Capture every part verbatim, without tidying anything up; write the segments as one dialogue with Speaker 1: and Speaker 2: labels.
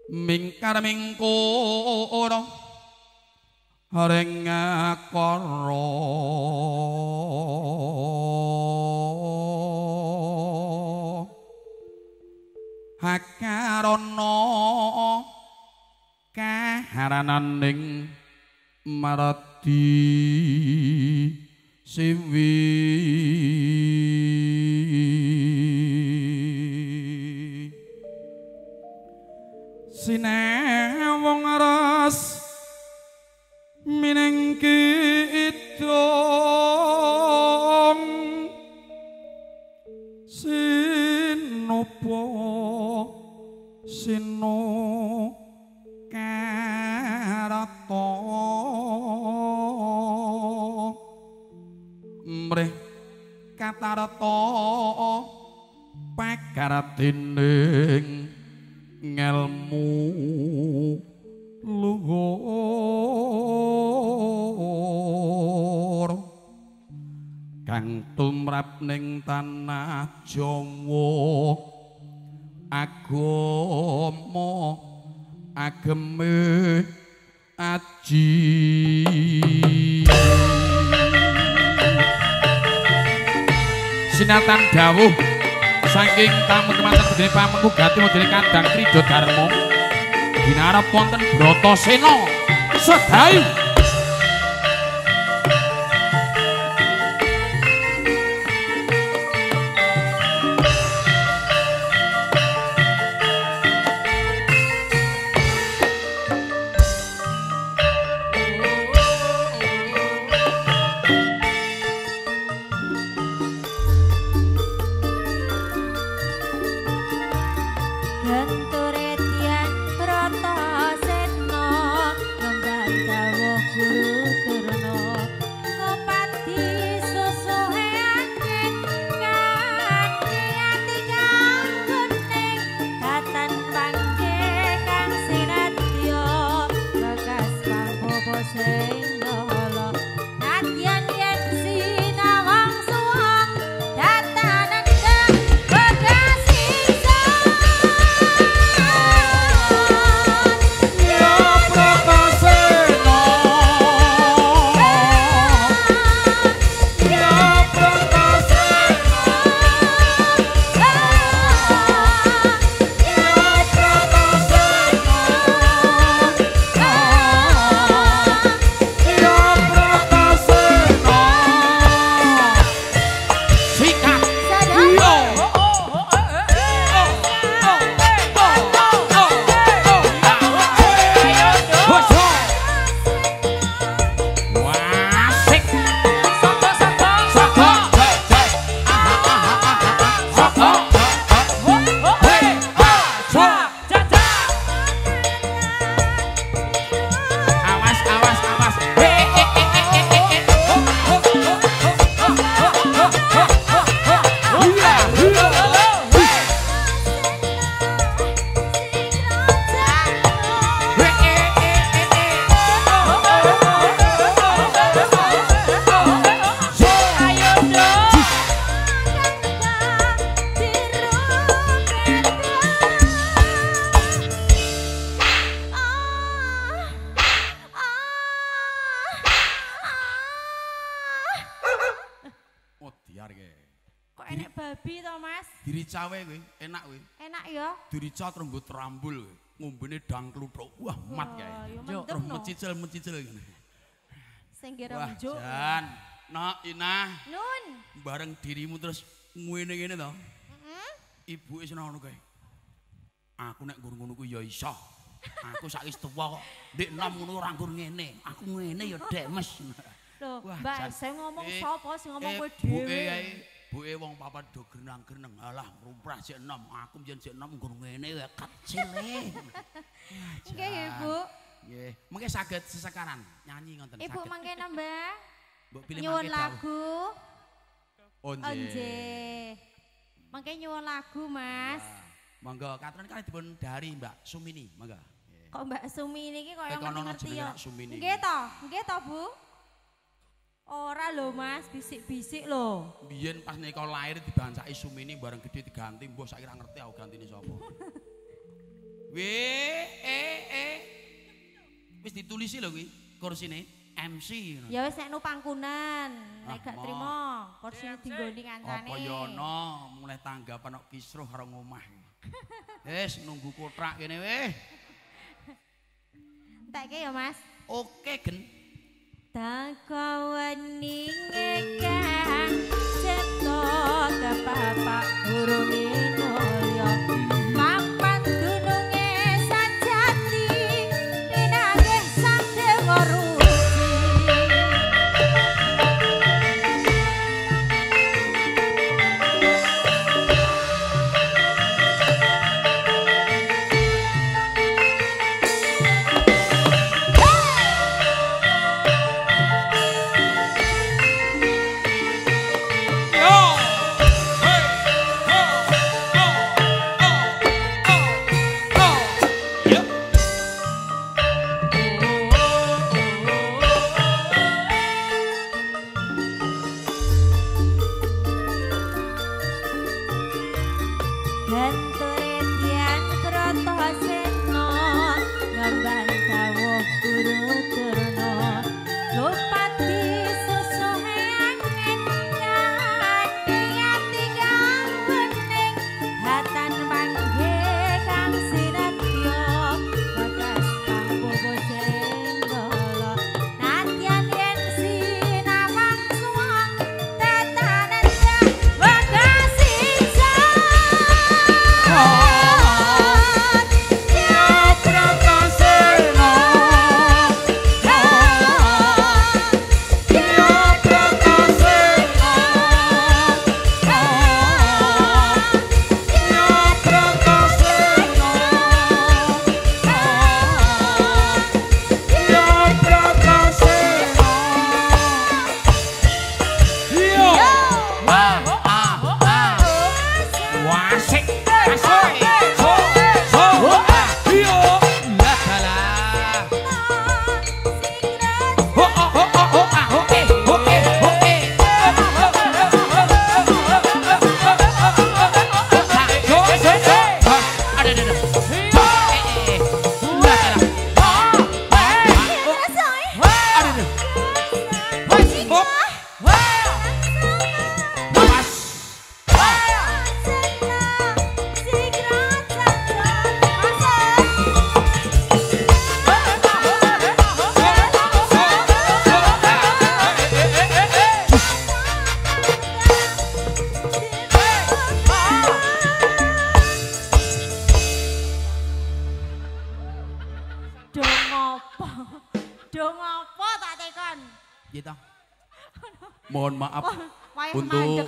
Speaker 1: mingkar mingkura ring kara hakarana kaharananing maradi siwi sinewong ras minengki idong sinopo sino karato mrih katarata pakaratining ngelmu luhur kang tumrap ning tanah Jawa agama ageme aji sinatan dawuh saking tamu kemanten bedene pamengku gati modele kandang Krida Darma dinarep wonten Bratasena sedayu dirica rembut rambul ngombene dang kluthuk wah mat kae yo mencicil mencicil ngene
Speaker 2: sing kira njuk
Speaker 1: jan nak inah
Speaker 2: nun
Speaker 1: bareng dirimu terus ngene ngene to heeh ibuke seneng ngono kae aku nek nggur ngono ku ya iso aku saiki tuwa kok ndek enom ngono ora nggur ngene aku ngene ya dek mes
Speaker 2: lho mbak sing ngomong sapa sing ngomong kowe
Speaker 1: dhewe buke wong papat do grenang-greneng alah rumprah sik enom aku mjen sik enom nggur ngene ya kecil e
Speaker 2: nggih ibu
Speaker 1: nggih mengke saged sesekaran nyanyi ngoten
Speaker 2: ibu mangke nambah
Speaker 1: mbok pilih
Speaker 2: nyuwun lagu
Speaker 1: onje
Speaker 2: onje mangke nyuwun lagu mas
Speaker 1: monggo katren kali dipun dari Mbak Sumini monggo
Speaker 2: kok Mbak Sumini iki kaya ngerti ya
Speaker 1: nggih
Speaker 2: to nggih to Bu ora lho mas, bisik-bisik lho.
Speaker 1: Biyen pas nika lahir dibancaki Sumini bareng gedhe diganti, mbah saiki ora ngerti aku gantine sapa. W E E. Wis ditulisi lho kuwi kursine M C.
Speaker 2: Ya wis nek nu pangkunan, nek gak trimo kursine dinggoni kancane.
Speaker 1: Apa ya ana mulai tanggapan kok kisruh karo ngomah. Wis nunggu kothak kene weh.
Speaker 2: Entekke ya Mas.
Speaker 1: Oke gen.
Speaker 2: Takawani ngekang cetok ke bapak guru minulya. Papan dununge sajati pinanggih sang dewa ruci.
Speaker 1: Mohon maaf untuk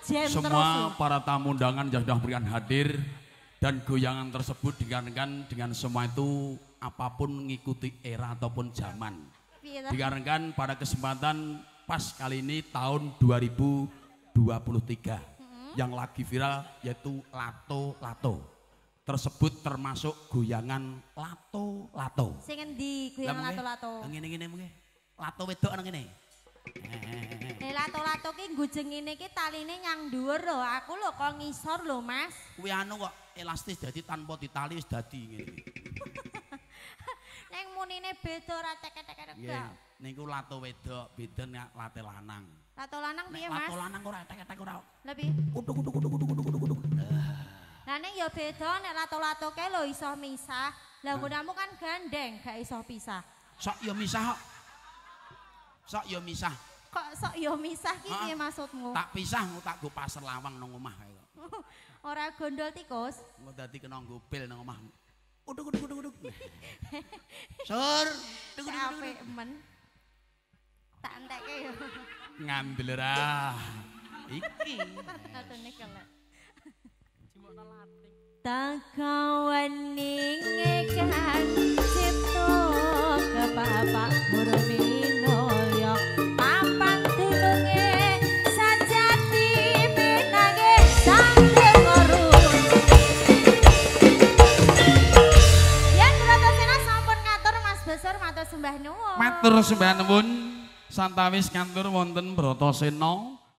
Speaker 1: semua para tamu undangan yang sudah berikan hadir dan goyangan tersebut dikarenakan dengan semua itu apapun mengikuti era ataupun zaman. Dikarenakan pada kesempatan pas kali ini tahun dua ribu dua puluh tiga hmm. yang lagi viral yaitu Lato Lato. Tersebut termasuk goyangan Lato Lato.
Speaker 2: Sing endi goyangan Lato Lato?
Speaker 1: Ngene-ngene mengke. Lato wedok nang ngene.
Speaker 2: Nek lato-lato ki gujengine ki taline nyang dhuwur lho, aku lho kok ngisor lho, Mas.
Speaker 1: Kuwi anu kok elastis dadi tanpa ditali wis dadi ngene.
Speaker 2: Ning munine beda ora tek-tek
Speaker 1: gak. Niku lato wedok, beda nek late lanang.
Speaker 2: Lato lanang piye, Mas?
Speaker 1: Lato lanang ora tek-tek ora.
Speaker 2: Lha piye?
Speaker 1: Uduk uduk uduk uduk uduk uduk uduk.
Speaker 2: Lah ning ya beda nek lato-lato ke lho iso misah. Lah nggonmu kan gandeng gak iso pisah.
Speaker 1: Sok ya misah kok. Sok yo misah.
Speaker 2: Kok sok yo misah ki piye maksudmu?
Speaker 1: Tak pisah tak go pasar lawang nang omah kae kok.
Speaker 2: Ora gondol tikus.
Speaker 1: Engko dadi kena ngopil nang omah. Uduk uduk uduk uduk. Sur, uduk uduk uduk.
Speaker 2: Men. Tak entekke yo.
Speaker 1: Ngandel ra. Iki.
Speaker 2: Atune kelek. Cimokno lating. Takawani ngekan cipto ke bapak murni. Matur sembah nuwun.
Speaker 1: Matur sembah nuwun. Santawis kantur wonten Bratasena